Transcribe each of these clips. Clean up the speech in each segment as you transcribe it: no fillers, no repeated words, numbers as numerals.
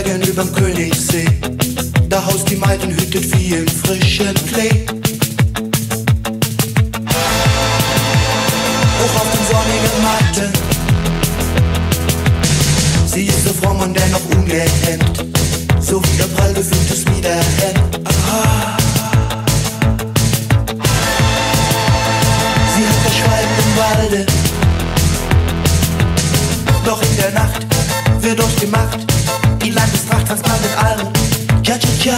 Bergen überm Königsee. Da haust die Maid und hütet wie im frischen Klee. Hoch auf den sonnigen Matten. Sie ist so fromm und dennoch ungehemmt, so wie der prall gefülltes Widerhemd. Ah. Sie hat das Schweigen im Walde, doch in der Nacht wird durchgemacht die Landestracht tanzt mit allen. Ja, ja, ja.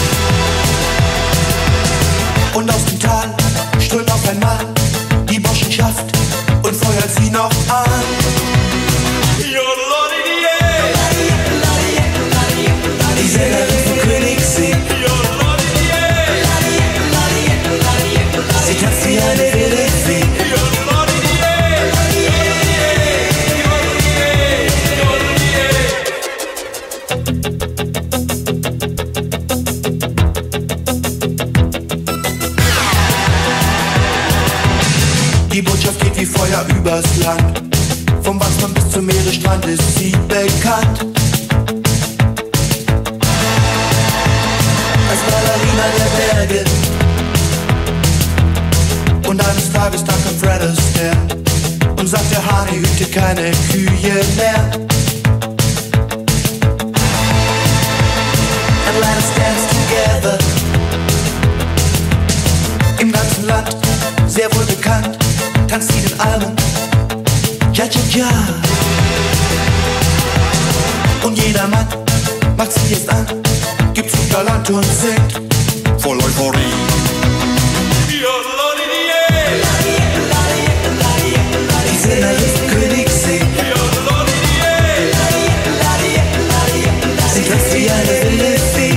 Und aus dem Tal strömt auf einmal die Burschenschaft und feuert sie noch an. Jodelodidie, die Sennerin vom Königsee. Sie tanzt wie eine wilde Fee. Die Botschaft geht wie Feuer übers Land. Vom Wassermann bis zum Meeresstrand ist sie bekannt. Als Ballerina der Berge. Und eines Tages da kommt Fred Astaire und sagt, der Hani hüte keine Kühe mehr. And let us dance together. Im ganzen Land sehr wohl bekannt, tanzt sie den Almen. Ja, ja, ja. Und jeder Mann macht sie jetzt an, gibt sich galant und singt voll Euphorie. Die Sennerin vom Königsee. Sie tanzt wie eine wilde Fee.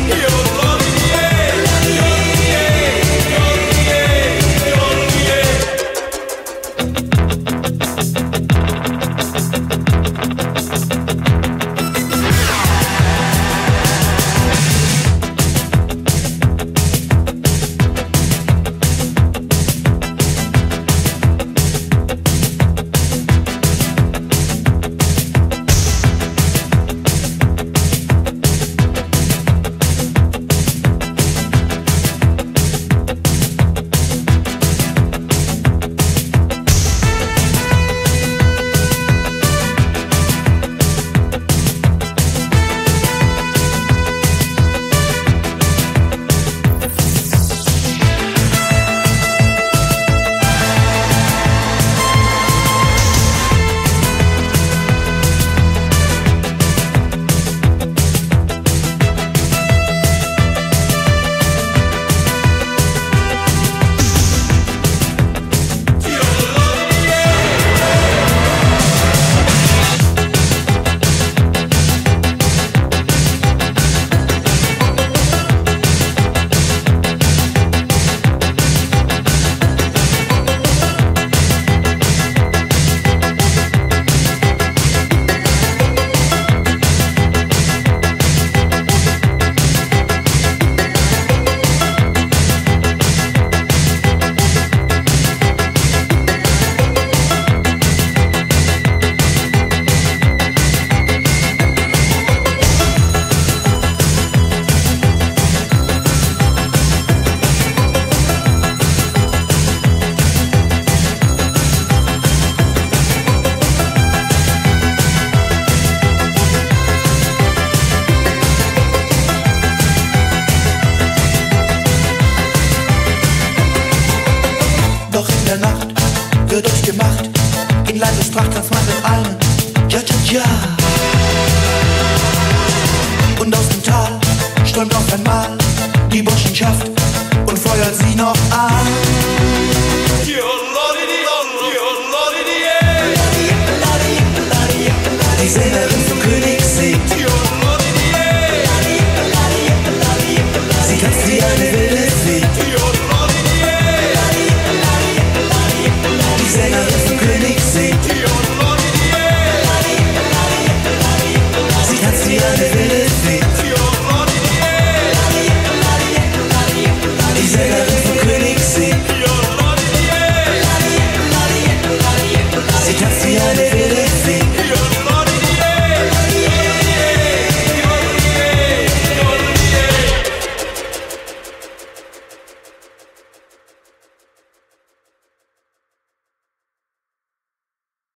Doch in der Nacht wird euch gemacht, in Landestracht tanzt man mit allen. Ja, ja, ja. Und aus dem Tal strömt auf einmal die Burschenschaft und feuert sie noch an.